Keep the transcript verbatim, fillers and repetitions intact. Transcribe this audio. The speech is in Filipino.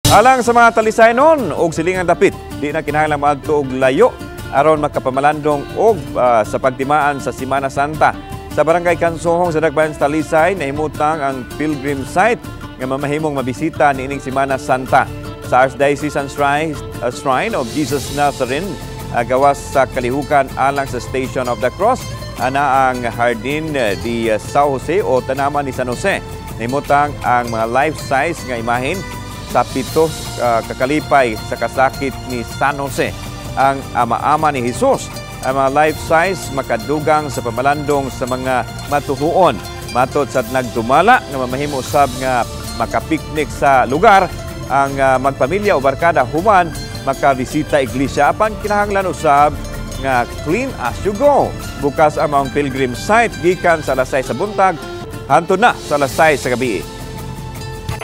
Alang sa mga talisaynon og silingang dapit, di na kinahanglan maadto og layo aron makapamalandong og uh, sa pagtimaan sa Semana Santa. Sa Barangay Kansohong sa Dakbayan sa Talisay, nahimutang ang pilgrim site nga mamahimong mabisita niining Semana Santa. Sa Archdiocesan Shrine, uh, Shrine of Jesus Nazarene, uh, gawas sa Kalihukan alang sa Station of the Cross, ana ang Jardin de Sao Jose o Tanaman ni San Jose. Nahimutang ang mga life-size nga imahin sa pito uh, kakalipay sa kasakit ni San Jose, ang ama-ama ni Jesus. Ang mga life-size makadugang sa pamalandong sa mga matuhuon. Matod sa nagdumala nga mamahimo usab nga makapiknik sa lugar, ang uh, magpamilya o barkada human makabisita iglesia. Apan kinahanglan usab nga clean as you go. Bukas ang mga pilgrim site gikan sa alas sais sa buntag hantod na sa alas sais sa gabi.